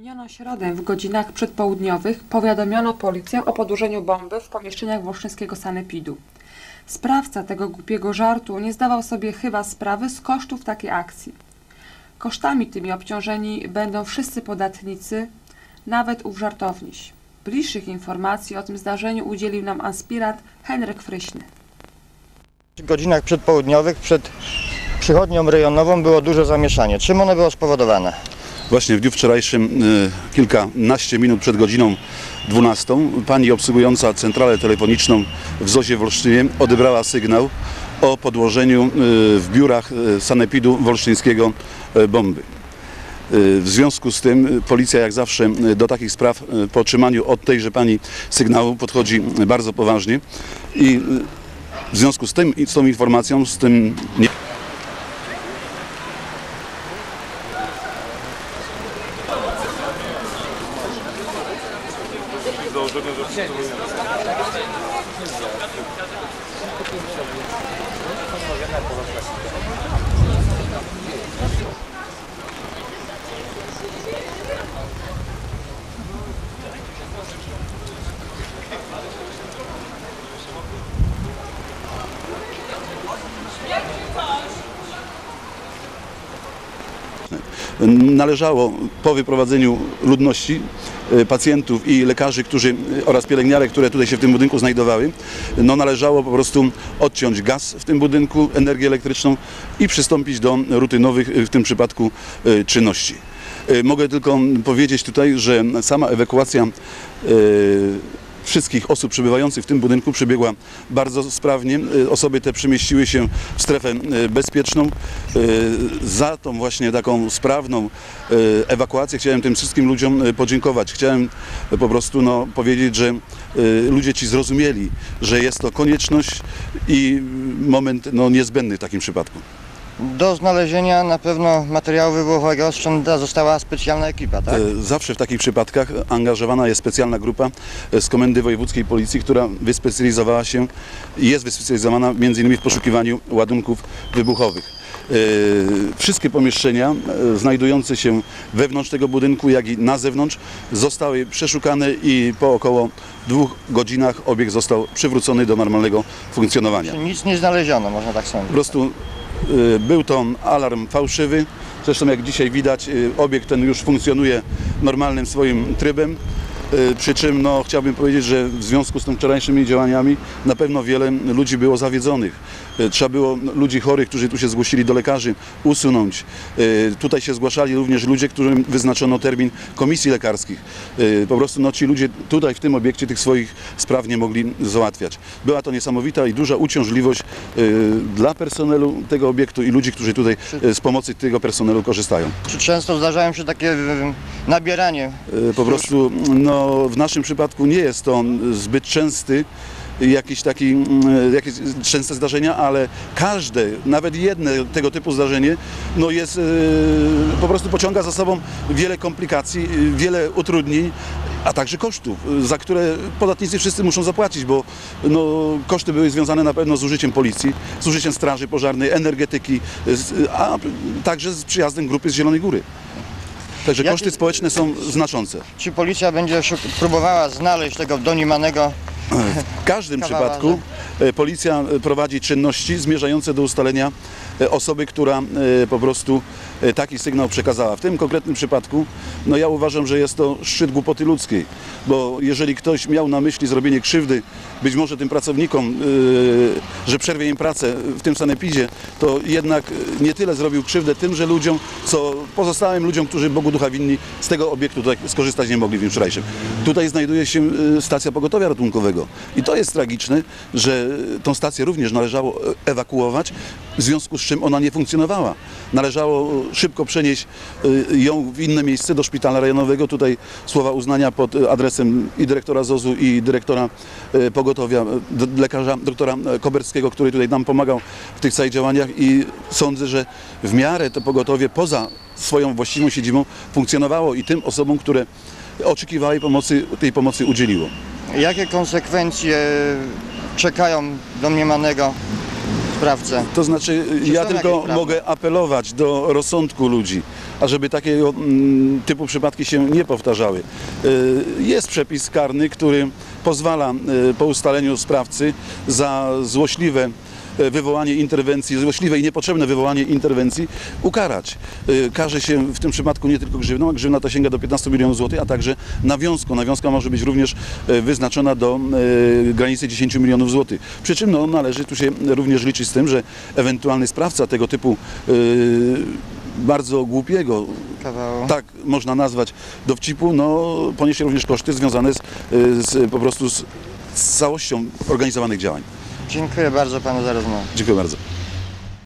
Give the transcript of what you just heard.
minioną środę w godzinach przedpołudniowych powiadomiono policję o podłożeniu bomby w pomieszczeniach wolsztyńskiego sanepidu. Sprawca tego głupiego żartu nie zdawał sobie chyba sprawy z kosztów takiej akcji. Kosztami tymi obciążeni będą wszyscy podatnicy, nawet ów żartowniś. Bliższych informacji o tym zdarzeniu udzielił nam aspirant Henryk Fryśny. W godzinach przedpołudniowych przed przychodnią rejonową było duże zamieszanie. Czym ono było spowodowane? Właśnie w dniu wczorajszym, kilkanaście minut przed godziną 12, pani obsługująca centralę telefoniczną w ZOZ-ie w Olsztynie odebrała sygnał o podłożeniu w biurach sanepidu wolsztyńskiego bomby. W związku z tym policja jak zawsze do takich spraw po otrzymaniu od tejże pani sygnału podchodzi bardzo poważnie i w związku z tą informacją, z tym należało po wyprowadzeniu ludności, pacjentów i lekarzy, oraz pielęgniarek, które tutaj się w tym budynku znajdowały, należało po prostu odciąć gaz w tym budynku, energię elektryczną i przystąpić do rutynowych w tym przypadku czynności. Mogę tylko powiedzieć tutaj, że sama ewakuacja wszystkich osób przebywających w tym budynku przebiegła bardzo sprawnie. Osoby te przemieściły się w strefę bezpieczną. Za tą właśnie taką sprawną ewakuację chciałem tym wszystkim ludziom podziękować. Chciałem po prostu powiedzieć, że ludzie ci zrozumieli, że jest to konieczność i moment niezbędny w takim przypadku. Do znalezienia na pewno materiału wybuchowego została specjalna ekipa, tak? Zawsze w takich przypadkach angażowana jest specjalna grupa z Komendy Wojewódzkiej Policji, która wyspecjalizowała się i jest wyspecjalizowana m.in. w poszukiwaniu ładunków wybuchowych. Wszystkie pomieszczenia znajdujące się wewnątrz tego budynku, jak i na zewnątrz zostały przeszukane i po około 2 godzinach obiekt został przywrócony do normalnego funkcjonowania. Nic nie znaleziono, można tak sądzić. Po prostu był to alarm fałszywy, zresztą jak dzisiaj widać obiekt ten już funkcjonuje normalnym swoim trybem, przy czym chciałbym powiedzieć, że w związku z tym wczorajszymi działaniami na pewno wiele ludzi było zawiedzonych. Trzeba było ludzi chorych, którzy tu się zgłosili do lekarzy, usunąć. Tutaj się zgłaszali również ludzie, którym wyznaczono termin komisji lekarskich. Po prostu ci ludzie tutaj w tym obiekcie tych swoich spraw nie mogli załatwiać. Była to niesamowita i duża uciążliwość dla personelu tego obiektu i ludzi, którzy tutaj z pomocy tego personelu korzystają. Czy często zdarzają się takie nabieranie? Po prostu w naszym przypadku nie jest to zbyt jakieś częste zdarzenia, ale każde, nawet jedno tego typu zdarzenie po prostu pociąga za sobą wiele komplikacji, wiele utrudnień, a także kosztów, za które podatnicy wszyscy muszą zapłacić, bo koszty były związane na pewno z użyciem policji, z użyciem straży pożarnej, energetyki, a także z przyjazdem grupy z Zielonej Góry. Także koszty społeczne są znaczące. Czy policja będzie próbowała znaleźć tego domniemanego? W każdym przypadku policja prowadzi czynności zmierzające do ustalenia osoby, która po prostu taki sygnał przekazała. W tym konkretnym przypadku ja uważam, że jest to szczyt głupoty ludzkiej, bo jeżeli ktoś miał na myśli zrobienie krzywdy być może tym pracownikom, że przerwie im pracę w tym sanepidzie, to jednak nie tyle zrobił krzywdę tymże ludziom, co pozostałym ludziom, którzy Bogu ducha winni z tego obiektu tutaj skorzystać nie mogli w dniu wczorajszym. Tutaj znajduje się stacja pogotowia ratunkowego i to jest tragiczne, że tą stację również należało ewakuować, w związku z czym ona nie funkcjonowała. Należało szybko przenieść ją w inne miejsce, do szpitala rejonowego. Tutaj słowa uznania pod adresem i dyrektora ZOZ-u, i dyrektora pogotowia, lekarza doktora Koberskiego, który tutaj nam pomagał w tych całych działaniach, i sądzę, że w miarę to pogotowie poza swoją właściwą siedzibą funkcjonowało i tym osobom, które oczekiwały pomocy, tej pomocy udzieliło. Jakie konsekwencje czekają domniemanego sprawcę? To znaczy, Czy ja są tylko jakieś prawa? mogę apelować do rozsądku ludzi, ażeby takiego typu przypadki się nie powtarzały. Jest przepis karny, który pozwala po ustaleniu sprawcy za złośliwe wywołanie interwencji, złośliwe i niepotrzebne wywołanie interwencji ukarać. Karze się w tym przypadku nie tylko grzywną, a grzywna ta sięga do 15 milionów złotych, a także nawiązką. Nawiązka może być również wyznaczona do granicy 10 milionów złotych. Przy czym no, należy tu się również liczyć z tym, że ewentualny sprawca tego typu bardzo głupiego, Kawał. tak można nazwać, dowcipu, no, poniesie również koszty związane po prostu z całością organizowanych działań. Dziękuję bardzo panu za rozmowę. Dziękuję bardzo.